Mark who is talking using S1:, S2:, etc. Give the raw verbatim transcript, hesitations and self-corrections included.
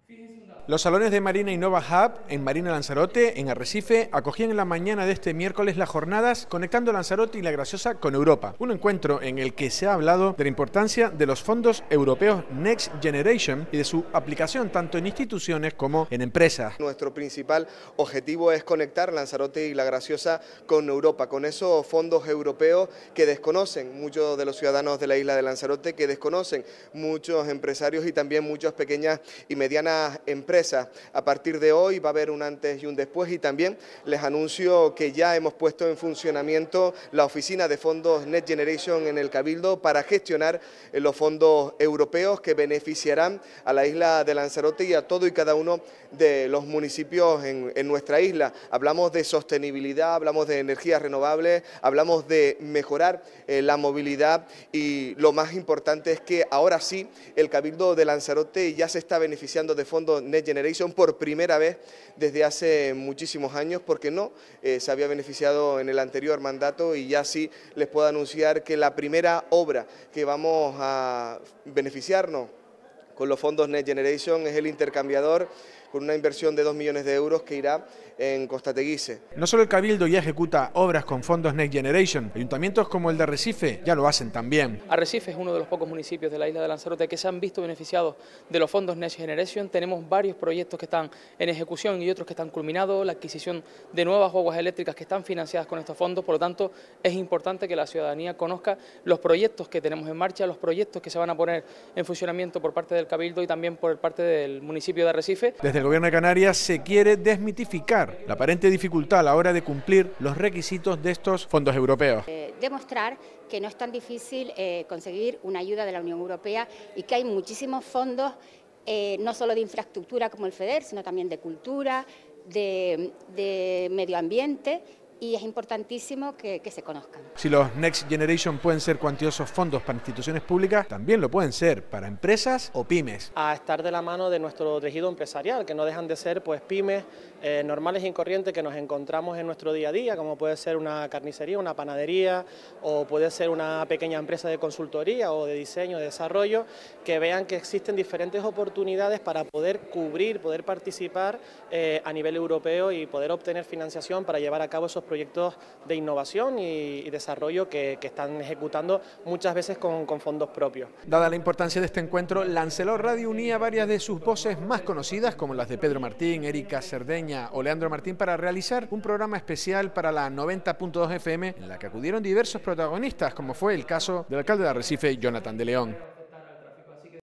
S1: Los salones de Marina Innova Hub en Marina Lanzarote, en Arrecife, acogían en la mañana de este miércoles las jornadas Conectando Lanzarote y La Graciosa con Europa. Un encuentro en el que se ha hablado de la importancia de los fondos europeos Next Generation y de su aplicación tanto en instituciones como en empresas.
S2: Nuestro principal objetivo es conectar Lanzarote y La Graciosa con Europa, con esos fondos europeos que desconocen muchos de los ciudadanos de la isla de Lanzarote, que desconocen muchos empresarios y también muchas pequeñas y medianas empresas. A partir de hoy va a haber un antes y un después, y también les anuncio que ya hemos puesto en funcionamiento la oficina de fondos Next Generation en el Cabildo para gestionar los fondos europeos que beneficiarán a la isla de Lanzarote y a todo y cada uno de los municipios en, en nuestra isla. Hablamos de sostenibilidad, hablamos de energías renovables, hablamos de mejorar eh, la movilidad, y lo más importante es que ahora sí el Cabildo de Lanzarote ya se está beneficiando de fondos Next Generation por primera vez desde hace muchísimos años, porque no eh, se había beneficiado en el anterior mandato, y ya sí les puedo anunciar que la primera obra que vamos a beneficiarnos con los fondos Next Generation es el intercambiador, con una inversión de dos millones de euros que irá en Costa Teguise.
S1: No solo el Cabildo ya ejecuta obras con fondos Next Generation, ayuntamientos como el de Arrecife ya lo hacen también.
S3: Arrecife es uno de los pocos municipios de la isla de Lanzarote que se han visto beneficiados de los fondos Next Generation. Tenemos varios proyectos que están en ejecución y otros que están culminados, la adquisición de nuevas guaguas eléctricas que están financiadas con estos fondos. Por lo tanto, es importante que la ciudadanía conozca los proyectos que tenemos en marcha, los proyectos que se van a poner en funcionamiento por parte del Cabildo y también por parte del municipio de Arrecife.
S1: Desde el Gobierno de Canarias se quiere desmitificar la aparente dificultad a la hora de cumplir los requisitos de estos fondos europeos.
S4: Eh, demostrar que no es tan difícil eh, conseguir una ayuda de la Unión Europea y que hay muchísimos fondos, eh, no solo de infraestructura como el FEDER, sino también de cultura, de, de medio ambiente, y es importantísimo que, que se conozcan.
S1: Si los Next Generation pueden ser cuantiosos fondos para instituciones públicas, también lo pueden ser para empresas o pymes.
S5: A estar de la mano de nuestro tejido empresarial, que no dejan de ser pues pymes eh, normales y corrientes que nos encontramos en nuestro día a día, como puede ser una carnicería, una panadería, o puede ser una pequeña empresa de consultoría o de diseño, de desarrollo, que vean que existen diferentes oportunidades para poder cubrir, poder participar eh, a nivel europeo y poder obtener financiación para llevar a cabo esos proyectos proyectos de innovación y, y desarrollo que, que están ejecutando muchas veces con, con fondos propios.
S1: Dada la importancia de este encuentro, Lancelot Radio unía varias de sus voces más conocidas, como las de Pedro Martín, Erika Cerdeña o Leandro Martín, para realizar un programa especial para la noventa punto dos F M, en la que acudieron diversos protagonistas, como fue el caso del alcalde de Arrecife, Jonathan de León.